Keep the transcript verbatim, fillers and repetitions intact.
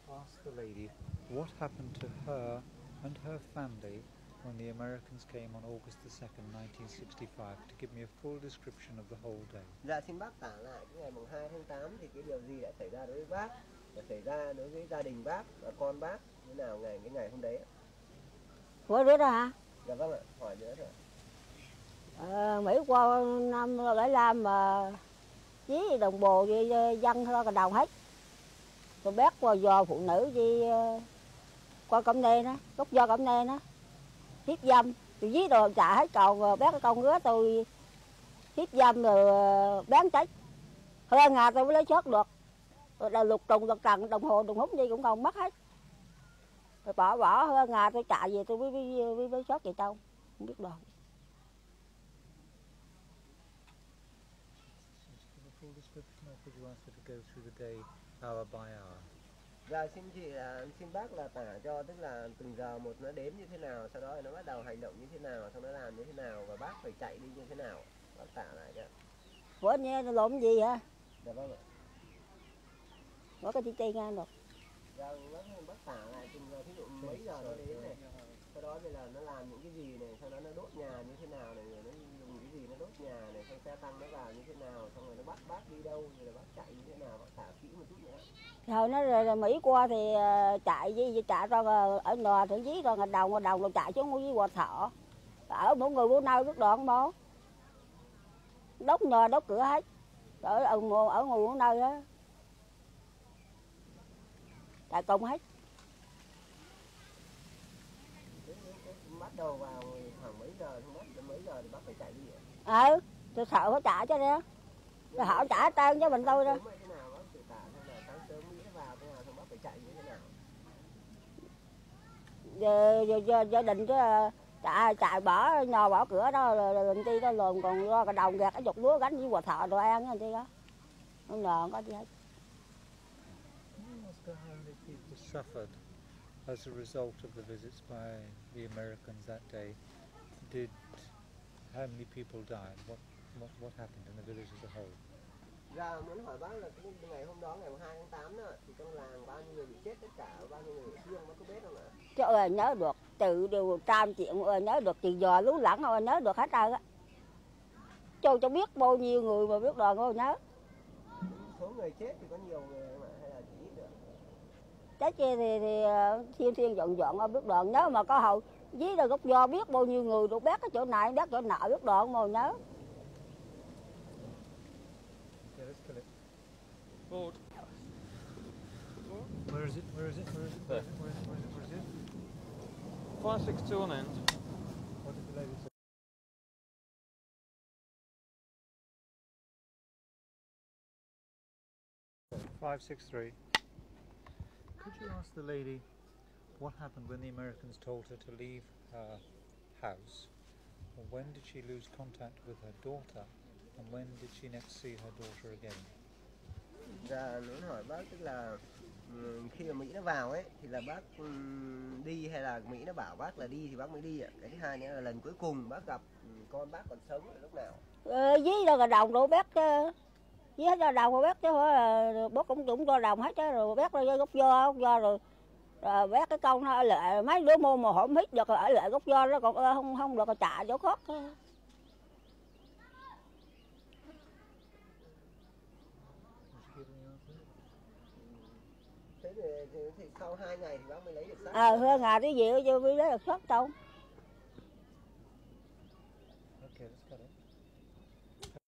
ask the lady what happened to her and her family when the Americans came on August the second, nineteen sixty-five, to give me a full description of the whole day. Dạ xin bác tả lại cái ngày mùng hai tháng tám thì cái điều gì đã xảy ra đối với bác, và xảy ra đối với gia đình bác và con bác như nào ngày cái ngày hôm đấy. Hỏi nữa đó hả? Dạ vâng ạ, hỏi nữa thôi. Ờ, Mỹ qua năm bảy năm mà với đồng bồ với dân ra cả đồng hết. Rồi bác qua do phụ nữ với qua cẩm nê đó, gốc do cẩm nê đó. Hiếp dâm, tôi dí đồ trả hết cầu, rồi bác cái con ngứa tôi hiếp dâm rồi bán chết. Hơn ngày tôi mới lấy chót được. Rồi là lục trùng, lục trần, đồng hồ, đồng hút gì cũng còn mất hết. Rồi bỏ bỏ hơn ngày tôi chạy về tôi mới với với chót vậy đâu, không biết đâu. Dạ xin chị xin bác là tả cho, tức là từng giờ một nó đếm như thế nào, sau đó nó bắt đầu hành động như thế nào, sau đó làm như thế nào và bác phải chạy đi như thế nào, bác tả lại cho. Ủa nghe nó lộn gì hả? Dạ vâng ạ. Có cái chi chi nghe được. Dạ bác, bác tả lại từng giờ, ví dụ mấy giờ nó đến này, sau đó thì là nó làm những cái gì này, sau đó nó đốt nhà như thế nào này, rồi nó dùng cái gì nó đốt nhà này, xong xe tăng nó vào như thế nào, xong rồi nó bắt bác đi đâu, rồi là bác chạy như thế nào, bác tả kỹ một chút nữa. Hồi nó rồi Mỹ qua thì chạy với chạy ra ở nò thượng dí rồi ngành đồng ngành đồng rồi chạy xuống với quạt thọ. Ở mỗi người bố nơi biết đoạn bố. Đốt nò đốt cửa hết. Ở ở ngồi ở ngồi bố nơi đó. Chạy cùng hết. Bắt đầu vào khoảng mấy giờ, không bắt mấy giờ thì bác phải chạy đi vậy? Ừ, tôi sợ phải chạy chứ đó. Tôi hỏi trả tên cho mình tôi đó. Giờ, giờ, giờ gia đình chứ chạy chạy bỏ nhò bỏ cửa đó làm chi đó lồn, còn lo cả đồng gạt cái dục lúa gánh với quà thọ đồ ăn cái chi đó không ngờ có gì hết. Suffered as a result of the visits by the Americans that day. Did how many people died? What what what happened in the village as a whole? Dạ muốn hỏi bác là cái ngày hôm đó ngày hai tháng tám đó, thì trong làng bao nhiêu người bị chết, tất cả bao nhiêu người bị thương, bác có biết không ạ? Chứ ơi nhớ được, từ điều trăm chuyện ơi nhớ được, tiền giò lú lẳng ơi nhớ được hết trơn á. Châu cho biết bao nhiêu người mà biết đoàn ơi nhớ. Số người chết thì có nhiều người mà hay là chỉ ít được? Chết kia thì, thì thiên thiên dọn dọn ơi biết đoàn nhớ, mà có hậu dí là gốc do biết bao nhiêu người được bác cái chỗ này bác chỗ nọ biết đoàn mà nhớ. Board. Where is it? Where is it? Where is it? Where is it? Where is it? Where is it? Where is it? five six two on end. What did the lady say? five six three. Could you ask the lady what happened when the Americans told her to leave her house? When did she lose contact with her daughter? And when did she next see her daughter again? Dạ muốn hỏi bác, tức là khi mà Mỹ nó vào ấy thì là bác đi hay là Mỹ nó bảo bác là đi thì bác mới đi ạ? Cái thứ hai nữa là lần cuối cùng bác gặp con bác còn sống là lúc nào? Ờ, dí đâu cả đồng rồi bác dí hết ra đồng rồi bác chứ bác cũng cũng cho đồng hết chứ, rồi bác ra gốc do gốc do rồi, rồi bác cái công nó ở lại mấy đứa mua mà không hít được ở lại gốc do đó, còn không không được trả chỗ khác. Thế thì, thì, thì sau hai ngày thì bác mới lấy được xác. À, hơn ngày đi về chứ mới lấy được xác đâu. Okay, let's cut it.